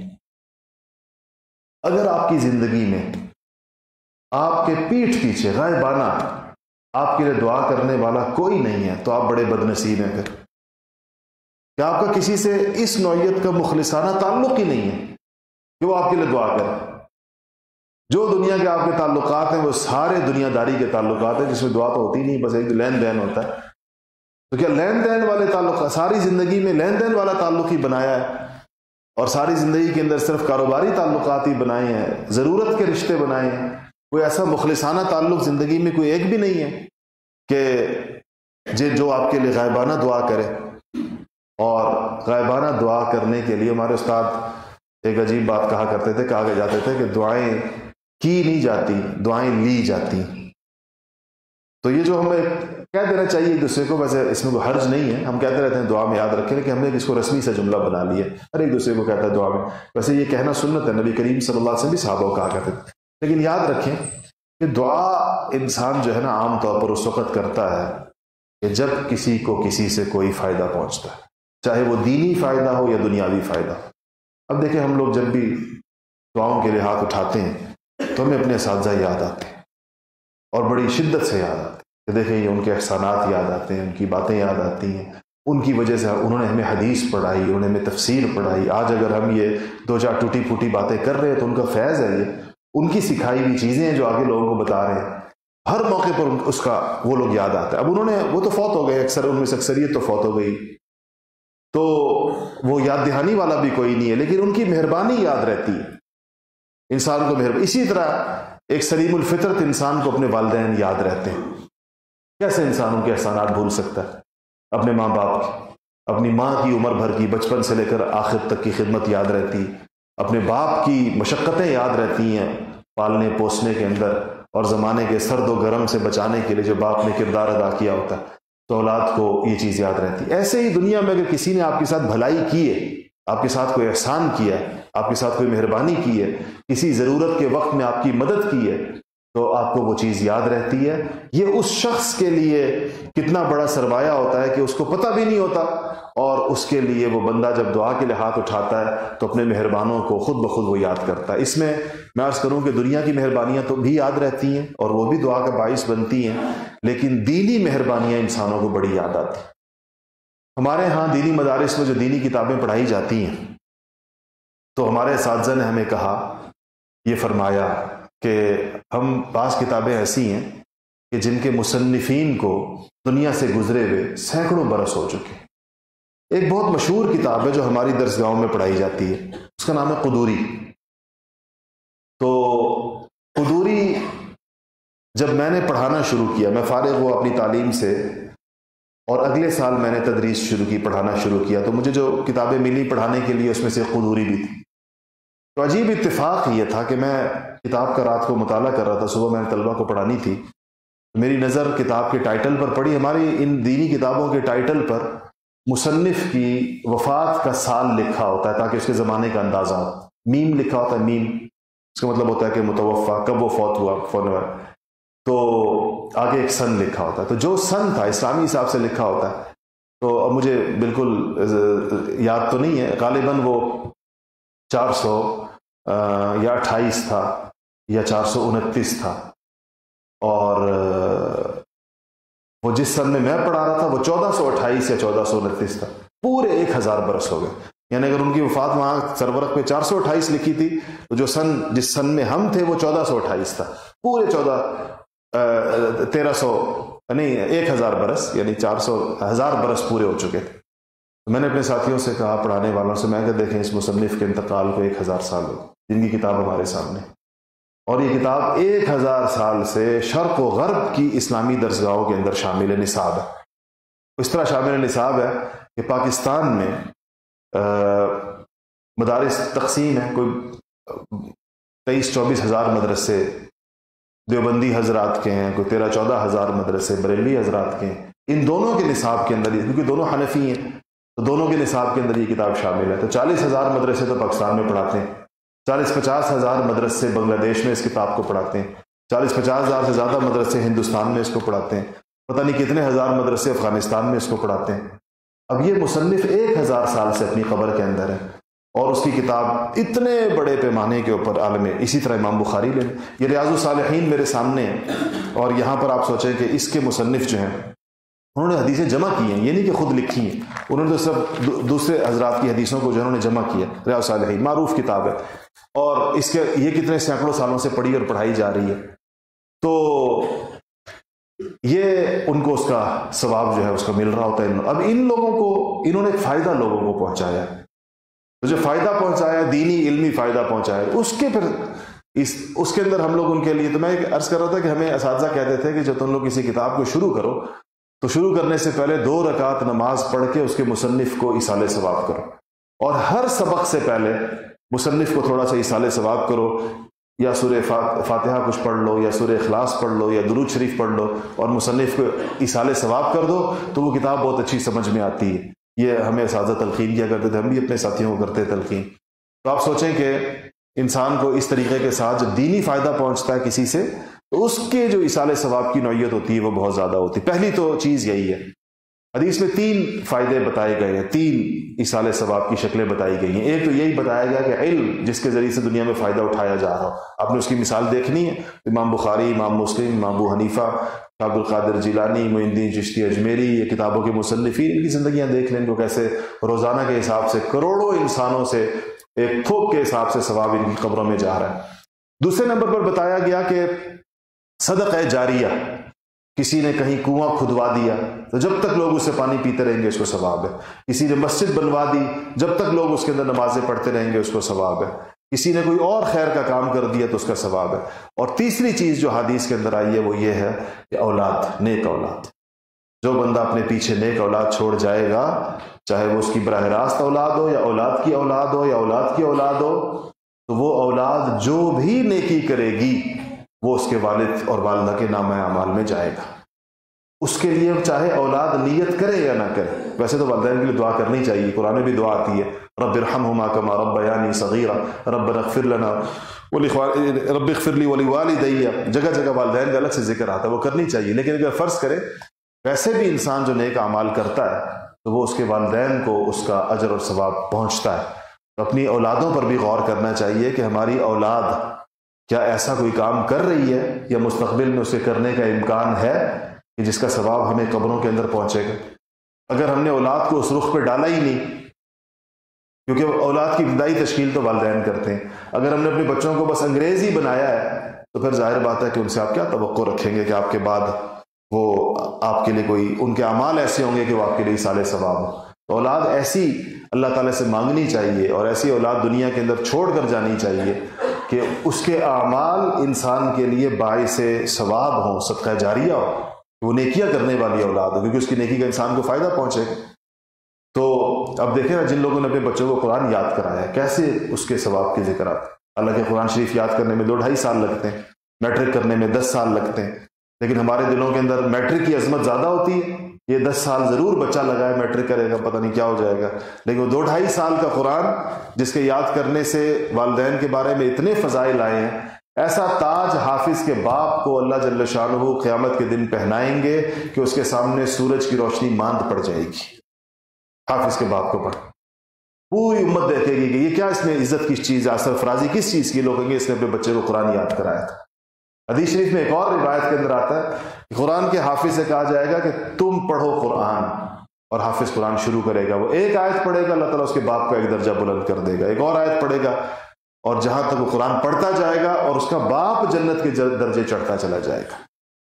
اگر آپ کی زندگی میں آپ کے پیٹھ پیچھے غائبانہ آپ کے لیے دعا کرنے والا کوئی نہیں ہے تو آپ بڑے بد نصیب ہیں۔ پھر کہ آپ کا کسی سے اس نوعیت کا مخلصانہ تعلق ہی نہیں ہے کہ وہ آپ کے لیے دعا کرے۔ جو دنیا کے آپ کے تعلقات ہیں وہ سارے دنیا داری کے تعلقات ہیں جس میں دعا تو ہوتی نہیں، بس ایک لین دین ہوتا ہے۔ تو کیا لین دین والے تعلق، ساری زندگی میں لین دین والا تعلق ہی بنایا ہے، اور ساری زندگی کے اندر صرف کاروباری تعلقات ہی بنائے ہیں، ضرورت کے رشتے بنائے ہیں، کوئی ایسا مخلصانہ تعلق زندگی میں کوئی ایک بھی نہیں ہے کہ جو آپ کے لیے غائبانہ دعا کرے۔ اور غائبانہ دعا کرنے کے لیے ہمارے استاد ایک عجیب بات کہا کرتے تھے، کہا جاتے تھے کہ دعائیں کی نہیں جاتی، دعائیں لی جاتی۔ تو یہ جو ہمیں کہہ دینا چاہیے ایک دوسرے کو، ویسے اس میں کوئی حرج نہیں ہے، ہم کہتے رہتے ہیں دعا میں یاد رکھیں کہ ہم نے اس کو رسمی سے جملہ بنا لیا، ہر ایک دوسرے کو کہتا ہے دعا میں، ویسے یہ کہنا سنت ہے، نبی کریم صلی اللہ علیہ وسلم بھی صحابہ کو کہا کرتے تھے. لیکن یاد رکھیں کہ دعا انسان جو ہے نا عام طور پر اس وقت کرتا ہے کہ جب کسی کو کسی سے کوئی فائدہ پہنچتا ہے، چاہے وہ دینی فائدہ ہو یا دنیاوی فائدہ ہو. اب دیکھیں ہم لوگ جب بھی دعاؤں کے لیے ہاتھ اٹھاتے ہیں تو ہمیں اپنے اساتذہ یاد آتے ہیں اور بڑی شدت سے یاد آتے ہیں کہ دیکھیں یہ ان کے احسانات یاد آتے ہیں، ان کی باتیں یاد آتی ہیں، ان کی وجہ سے انہوں نے ہمیں حدیث پڑھائی، انہوں نے ہمیں تفسیر پڑھائی. آج اگر ہم یہ دو چار ٹوٹی پھوٹی باتیں کر رہے ہیں تو ان کا فیض ہے، یہ ان کی سکھائی ہوئی چیزیں ہیں جو آگے لوگوں کو بتا رہے ہیں. ہر موقع پر اس کا وہ لوگ یاد آتا ہے. اب انہوں نے وہ تو فوت ہو گئے، اکثر ان میں سے اکثریت تو فوت ہو گئی، تو وہ یاد دہانی والا بھی کوئی نہیں ہے، لیکن ان کی مہربانی یاد رہتی ہے انسان کو. مہربانی اسی طرح ایک سلیم الفطرت انسان کو اپنے والدین یاد رہتے ہیں. کیسے انسان ان کے احسانات بھول سکتا ہے؟ اپنے ماں باپ کی، اپنی ماں کی عمر بھر کی بچپن سے لے کر آخر تک کی خدمت یاد رہتی، اپنے باپ کی مشقتیں یاد رہتی ہیں پالنے پوسنے کے اندر، اور زمانے کے سرد و گرم سے بچانے کے لیے جو باپ نے کردار ادا کیا ہوتا ہے، تو اولاد کو یہ چیز یاد رہتی. ایسے ہی دنیا میں اگر کسی نے آپ کے ساتھ بھلائی کی ہے، آپ کے ساتھ کوئی احسان کیا ہے، آپ کے ساتھ کوئی مہربانی کی ہے، کسی ضرورت کے وقت میں آپ کی مدد کی ہے، تو آپ کو وہ چیز یاد رہتی ہے. یہ اس شخص کے لیے کتنا بڑا سرمایہ ہوتا ہے کہ اس کو پتہ بھی نہیں ہوتا، اور اس کے لیے وہ بندہ جب دعا کے لیے ہاتھ اٹھاتا ہے تو اپنے مہربانوں کو خود بخود وہ یاد کرتا ہے. اس میں میں عرض کروں کہ دنیا کی مہربانیاں تو بھی یاد رہتی ہیں اور وہ بھی دعا کا باعث بنتی ہیں، لیکن دینی مہربانیاں انسانوں کو بڑی یاد آتی ہیں. ہمارے ہاں دینی مدارس میں جو دینی کتابیں پڑھائی جاتی ہیں، تو ہمارے اساتذہ نے ہمیں کہا، یہ فرمایا کہ ہم بعض کتابیں ایسی ہیں کہ جن کے مصنفین کو دنیا سے گزرے ہوئے سینکڑوں برس ہو چکے. ایک بہت مشہور کتاب ہے جو ہماری درسگاہوں میں پڑھائی جاتی ہے، اس کا نام ہے قدوری. تو قدوری جب میں نے پڑھانا شروع کیا، میں فارغ ہوا اپنی تعلیم سے اور اگلے سال میں نے تدریس شروع کی، پڑھانا شروع کیا، تو مجھے جو کتابیں ملی پڑھانے کے لیے اس میں سے قدوری بھی تھی. تو عجیب اتفاق یہ تھا کہ میں کتاب کا رات کو مطالعہ کر رہا تھا، صبح میں نے طلبہ کو پڑھانی تھی، میری نظر کتاب کے ٹائٹل پر پڑی. ہماری ان دینی کتابوں کے ٹائٹل پر مصنف کی وفات کا سال لکھا ہوتا ہے تاکہ اس کے زمانے کا اندازہ ہو. میم لکھا ہوتا ہے، میم اس کا مطلب ہوتا ہے کہ متوفا، کب وہ فوت ہوا، فون ہوا. تو آگے ایک سن لکھا ہوتا ہے، تو جو سن تھا اسلامی حساب سے لکھا ہوتا ہے. تو اب مجھے بالکل یاد تو نہیں ہے، غالباً وہ چار سو یا اٹھائیس تھا یا چار سو انتیس تھا، اور وہ جس سن میں میں پڑھا رہا تھا وہ چودہ سو اٹھائیس یا چودہ سو انتیس تھا. پورے ایک ہزار برس ہو گئے. یعنی اگر ان کی وفات وہاں سرورق پہ چار سو اٹھائیس لکھی تھی تو جو سن جس سن میں ہم تھے وہ چودہ سو اٹھائیس تھا. پورے چودہ تیرہ سو نہیں ایک ہزار برس، یعنی چار سو ہزار برس پورے ہو چکے تھے. میں نے اپنے ساتھیوں سے کہا، پڑھانے والوں سے، میں کہ دیکھیں اس مصنف کے انتقال کو ایک ہزار سال ہو، جن کی کتاب ہمارے سامنے، اور یہ کتاب ایک ہزار سال سے شرق و غرب کی اسلامی درسگاہوں کے اندر شامل نصاب ہے. اس طرح شامل نصاب ہے کہ پاکستان میں مدارس تقسیم ہے، کوئی تیئیس چوبیس ہزار مدرسے دیوبندی حضرات کے ہیں، کوئی تیرہ چودہ ہزار مدرسے بریلوی حضرات کے ہیں. ان دونوں کے نصاب کے اندر، کیونکہ دونوں حنفی ہیں تو دونوں کے نصاب کے اندر یہ کتاب شامل ہے. تو چالیس ہزار مدرسے تو پاکستان میں پڑھاتے ہیں، چالیس پچاس ہزار مدرسے بنگلہ دیش میں اس کتاب کو پڑھاتے ہیں، چالیس پچاس ہزار سے زیادہ مدرسے ہندوستان میں اس کو پڑھاتے ہیں، پتہ نہیں کتنے ہزار مدرسے افغانستان میں اس کو پڑھاتے ہیں. اب یہ مصنف ایک ہزار سال سے اپنی قبر کے اندر ہے، اور اس کی کتاب اتنے بڑے پیمانے کے اوپر عالم. اسی طرح امام بخاری لے، یہ ریاض الصالحین میرے سامنے ہے، اور یہاں پر آپ سوچیں کہ اس کے مصنف جو ہیں انہوں نے حدیثیں جمع کی ہیں، یہ نہیں کہ خود لکھی ہیں، انہوں نے تو سب دوسرے حضرات کی حدیثوں کو جو انہوں نے جمع کیا. ریاض الصالحین معروف کتاب ہے، اور اس کے یہ کتنے سینکڑوں سالوں سے پڑھی اور پڑھائی جا رہی ہے. تو یہ ان کو اس کا ثواب جو ہے اس کا مل رہا ہوتا ہے. اب ان لوگوں کو انہوں نے ایک فائدہ لوگوں کو پہنچایا، تو جو فائدہ پہنچایا دینی علمی فائدہ پہنچایا، اس کے پھر اس اس کے اندر ہم لوگ ان کے لیے، تو میں ایک عرض کر رہا تھا کہ ہمیں اساتذہ کہتے تھے کہ جب تم لوگ کسی کتاب کو شروع کرو تو شروع کرنے سے پہلے دو رکعت نماز پڑھ کے اس کے مصنف کو ایصال ثواب کرو، اور ہر سبق سے پہلے مصنف کو تھوڑا سا ایصال ثواب کرو. یا سورہ فاتحہ کچھ پڑھ لو یا سورہ اخلاص پڑھ لو یا درود شریف پڑھ لو اور مصنف کو ایصال ثواب کر دو تو وہ کتاب بہت اچھی سمجھ میں آتی ہے. یہ ہمیں اساتذہ تلقین کیا کرتے تھے، ہم بھی اپنے ساتھیوں کو کرتے تلقین. تو آپ سوچیں کہ انسان کو اس طریقے کے ساتھ جب دینی فائدہ پہنچتا ہے کسی سے تو اس کے جو ایصال ثواب کی نوعیت ہوتی ہے وہ بہت زیادہ ہوتی ہے. پہلی تو چیز یہی ہے، حدیث میں تین فائدے بتائے گئے ہیں، تین ایصال ثواب کی شکلیں بتائی گئی ہیں. ایک تو یہی بتایا گیا کہ علم جس کے ذریعے سے دنیا میں فائدہ اٹھایا جا رہا ہو. آپ نے اس کی مثال دیکھنی ہے، امام بخاری، امام مسلم، امام ابو حنیفہ، عبد القادر جیلانی، معین الدین چشتی اجمیری، یہ کتابوں کے مصنفین، ان کی زندگیاں دیکھ لیں کہ کیسے روزانہ کے حساب سے کروڑوں انسانوں سے ایک پھوک کے حساب سے ثواب ان کی قبروں میں جا رہا ہے. دوسرے نمبر پر بتایا گیا کہ صدقہ جاریہ، کسی نے کہیں کنواں کھدوا دیا تو جب تک لوگ اس سے پانی پیتے رہیں گے اس کو ثواب ہے. کسی نے مسجد بنوا دی، جب تک لوگ اس کے اندر نمازیں پڑھتے رہیں گے اس کو ثواب ہے. کسی نے کوئی اور خیر کا کام کر دیا تو اس کا ثواب ہے. اور تیسری چیز جو حدیث کے اندر آئی ہے وہ یہ ہے کہ اولاد، نیک اولاد. جو بندہ اپنے پیچھے نیک اولاد چھوڑ جائے گا، چاہے وہ اس کی براہ راست اولاد ہو یا اولاد کی اولاد ہو یا اولاد کی اولاد ہو، تو وہ اولاد جو بھی نیکی کرے گی وہ اس کے والد اور والدہ کے نامہ اعمال میں جائے گا. اس کے لیے چاہے اولاد نیت کرے یا نہ کرے. ویسے تو والدین کے لیے دعا کرنی چاہیے، قرآن میں بھی دعا آتی ہے، رب ارحمہما کما ربیانی صغیرا ربنا اغفر لنا رب اغفر لی ولوالدی. جگہ جگہ والدین کا الگ سے ذکر آتا ہے، وہ کرنی چاہیے. لیکن اگر فرض کرے ویسے بھی انسان جو نیک اعمال کرتا ہے تو وہ اس کے والدین کو اس کا اجر اور ثواب پہنچتا ہے. تو اپنی اولادوں پر بھی غور کرنا چاہیے کہ ہماری اولاد کیا ایسا کوئی کام کر رہی ہے یا مستقبل میں اسے کرنے کا امکان ہے کہ جس کا ثواب ہمیں قبروں کے اندر پہنچے گا. اگر ہم نے اولاد کو اس رخ پہ ڈالا ہی نہیں، کیونکہ اولاد کی ابتدائی تشکیل تو والدین کرتے ہیں، اگر ہم نے اپنے بچوں کو بس انگریز ہی بنایا ہے تو پھر ظاہر بات ہے کہ ان سے آپ کیا توقع رکھیں گے کہ آپ کے بعد وہ آپ کے لیے کوئی ان کے اعمال ایسے ہوں گے کہ وہ آپ کے لیے ایصال ثواب ہو. تو اولاد ایسی اللہ تعالیٰ سے مانگنی چاہیے اور ایسی اولاد دنیا کے اندر چھوڑ کر جانی چاہیے کہ اس کے اعمال انسان کے لیے باعث ثواب ہوں، صدقہ جاریہ ہو، وہ نیکیاں کرنے والی اولاد ہو، کیونکہ اس کی نیکی کا انسان کو فائدہ پہنچے گا. تو اب دیکھیں نا، جن لوگوں نے اپنے بچوں کو قرآن یاد کرایا ہے کیسے اس کے ثواب کے ذکر آتے ہیں. اللہ کے قرآن شریف یاد کرنے میں دو ڈھائی سال لگتے ہیں، میٹرک کرنے میں دس سال لگتے ہیں. لیکن ہمارے دلوں کے اندر میٹرک کی عظمت زیادہ ہوتی ہے. یہ دس سال ضرور بچہ لگائے میٹرک کرے گا، پتہ نہیں کیا ہو جائے گا. لیکن وہ دو ڈھائی سال کا قرآن جس کے یاد کرنے سے والدین کے بارے میں اتنے فضائل آئے ہیں، ایسا تاج حافظ کے باپ کو اللہ جل شانہ قیامت کے دن پہنائیں گے کہ اس کے سامنے سورج کی روشنی ماند پڑ جائے گی. حافظ کے باپ کو پڑھ، پوری امت دیکھے گی کہ یہ کیا اس میں عزت کی چیز ہے، سرفرازی کس چیز کی. لوگ کہیں گے اس نے اپنے بچے کو قرآن یاد کرایا تھا. حدیث شریف میں ایک اور روایت کے اندر آتا ہے کہ قرآن کے حافظ سے کہا جائے گا کہ تم پڑھو قرآن، اور حافظ قرآن شروع کرے گا. وہ ایک آیت پڑھے گا، اللہ تعالیٰ اس کے باپ کا ایک درجہ بلند کر دے گا. ایک اور آیت پڑھے گا اور جہاں تک وہ قرآن پڑھتا جائے گا اور اس کا باپ جنت کے درجے چڑھتا چلا جائے گا.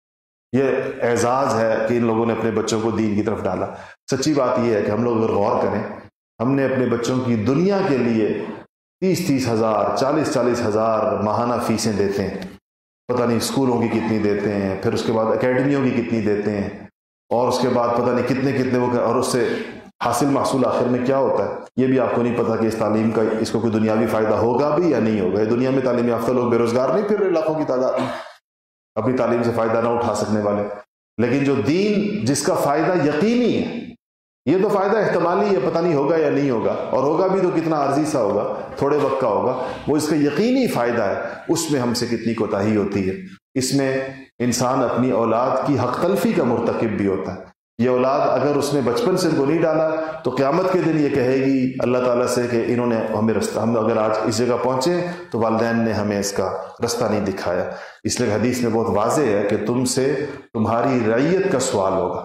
یہ اعزاز ہے کہ ان لوگوں نے اپنے بچوں کو دین کی طرف ڈالا. سچی بات یہ ہے کہ ہم لوگ اگر غور کریں، ہم نے اپنے بچوں کی دنیا کے لیے تیس تیس ہزار چالیس چالیس ہزار ماہانہ فیسیں دیتے ہیں. پتہ نہیں اسکولوں کی کتنی دیتے ہیں، پھر اس کے بعد اکیڈمیوں کی کتنی دیتے ہیں، اور اس کے بعد پتہ نہیں کتنے کتنے وہ، اور اس سے حاصل محصول آخر میں کیا ہوتا ہے یہ بھی آپ کو نہیں پتا کہ اس تعلیم کا اس کو کوئی دنیاوی فائدہ ہوگا بھی یا نہیں ہوگا. دنیا میں تعلیم یافتہ لوگ بے روزگار نہیں پھر رہے لاکھوں کی تعداد میں، اپنی تعلیم سے فائدہ نہ اٹھا سکنے والے. لیکن جو دین جس کا فائدہ یقینی ہے، یہ تو فائدہ احتمالی ہے، پتہ نہیں ہوگا یا نہیں ہوگا، اور ہوگا بھی تو کتنا عارضی سا ہوگا، تھوڑے وقت کا ہوگا. وہ اس کا یقینی فائدہ ہے، اس میں ہم سے کتنی کوتاہی ہوتی ہے. اس میں انسان اپنی اولاد کی حق تلفی کا مرتکب بھی ہوتا ہے. یہ اولاد اگر اس نے بچپن سے ان کو نہیں ڈالا تو قیامت کے دن یہ کہے گی اللہ تعالیٰ سے کہ انہوں نے ہمیں رستہ، ہم اگر آج اس جگہ پہنچے تو والدین نے ہمیں اس کا رستہ نہیں دکھایا. اس لیے حدیث میں بہت واضح ہے کہ تم سے تمہاری رعیت کا سوال ہوگا.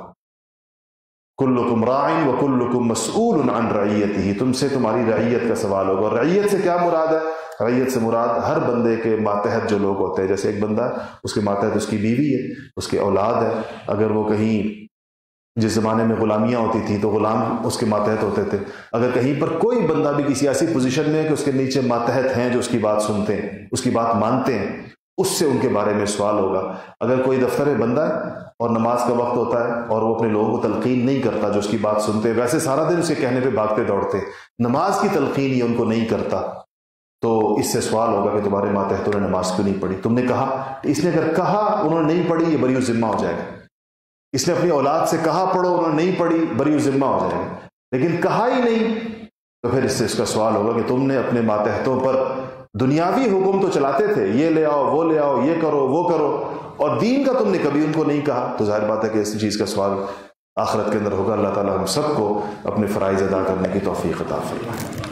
کلکم راع وکلکم مسئول عن رعیتہ، تم سے تمہاری رعیت کا سوال ہوگا. اور رعیت سے کیا مراد ہے؟ رعیت سے مراد ہر بندے کے ماتحت جو لوگ ہوتے ہیں. جیسے ایک بندہ، اس کے ماتحت اس کی بیوی ہے، اس کی اولاد ہے. اگر وہ کہیں، جس زمانے میں غلامیاں ہوتی تھیں تو غلام اس کے ماتحت ہوتے تھے. اگر کہیں پر کوئی بندہ بھی کسی ایسی پوزیشن میں ہے کہ اس کے نیچے ماتحت ہیں جو اس کی بات سنتے ہیں، اس کی بات مانتے ہیں، اس سے ان کے بارے میں سوال ہوگا. اگر کوئی دفتر بندہ ہے اور نماز کا وقت ہوتا ہے اور وہ اپنے لوگوں کو تلقین نہیں کرتا جو اس کی بات سنتے، ویسے سارا دن اسے کہنے پہ بھاگتے دوڑتے، نماز کی تلقین یہ ان کو نہیں کرتا، تو اس سے سوال ہوگا کہ تمہارے ماتحتوں نے نماز کیوں نہیں پڑھی؟ تم نے کہا، اس نے اگر کہا انہوں نے نہیں پڑھی، یہ بری الذمہ ہو جائے گا. اس نے اپنی اولاد سے کہا پڑھو، انہوں نے نہیں پڑھی، بری الذمہ ہو جائے گا. لیکن کہا ہی نہیں تو پھر اس سے اس کا سوال ہوگا کہ تم نے اپنے ماتحتوں پر دنیاوی حکم تو چلاتے تھے، یہ لے آؤ، وہ لے آؤ، یہ کرو، وہ کرو، اور دین کا تم نے کبھی ان کو نہیں کہا. تو ظاہر بات ہے کہ اس چیز کا سوال آخرت کے اندر ہوگا. اللہ تعالیٰ ہم سب کو اپنے فرائض ادا کرنے کی توفیق عطا فرمائے.